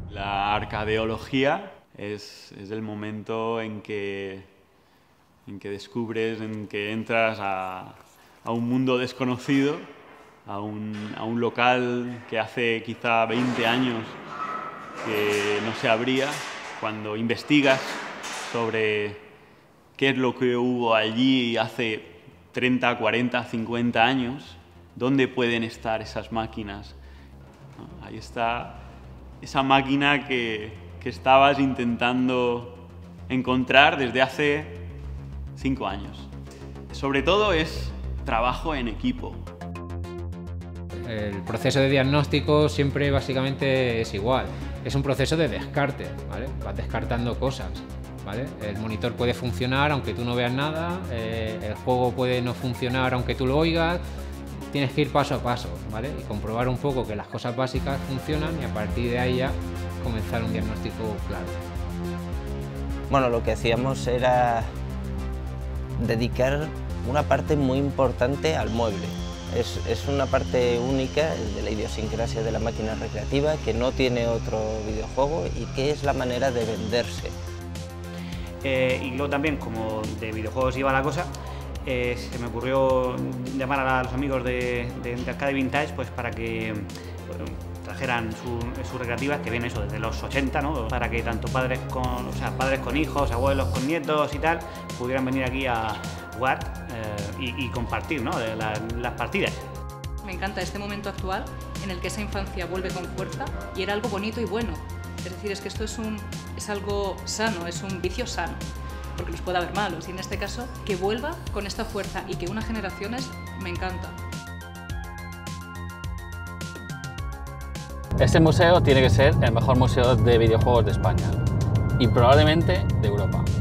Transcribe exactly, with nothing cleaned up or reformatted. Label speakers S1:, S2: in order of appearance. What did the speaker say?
S1: La arcadeología es, es el momento en que, en que descubres, en que entras a, a un mundo desconocido, a un, a un local que hace quizá veinte años que no se abría. Cuando investigas sobre qué es lo que hubo allí hace treinta, cuarenta, cincuenta años, dónde pueden estar esas máquinas. Ahí está esa máquina que, que estabas intentando encontrar desde hace cinco años. Sobre todo es trabajo en equipo.
S2: El proceso de diagnóstico siempre básicamente es igual. Es un proceso de descarte, ¿vale? Vas descartando cosas, ¿vale? El monitor puede funcionar aunque tú no veas nada, eh, el juego puede no funcionar aunque tú lo oigas. Tienes que ir paso a paso, ¿vale? Y comprobar un poco que las cosas básicas funcionan y a partir de ahí ya comenzar un diagnóstico claro.
S3: Bueno, lo que hacíamos era dedicar una parte muy importante al mueble. Es, es una parte única de la idiosincrasia de la máquina recreativa que no tiene otro videojuego y que es la manera de venderse.
S4: Eh, y luego también, como de videojuegos iba la cosa, Eh, se me ocurrió llamar a los amigos de, de, de Arcade Vintage pues, para que bueno, trajeran sus su recreativas, que vienen eso desde los ochenta, ¿no? Para que tanto padres con, o sea, padres con hijos, abuelos con nietos y tal, pudieran venir aquí a jugar eh, y, y compartir, ¿no? la, las partidas.
S5: Me encanta este momento actual en el que esa infancia vuelve con fuerza y era algo bonito y bueno. Es decir, es que esto es, un, es algo sano, es un vicio sano, porque los puede haber malos, y en este caso, que vuelva con esta fuerza y que una generaciones, me encanta.
S6: Este museo tiene que ser el mejor museo de videojuegos de España y probablemente de Europa.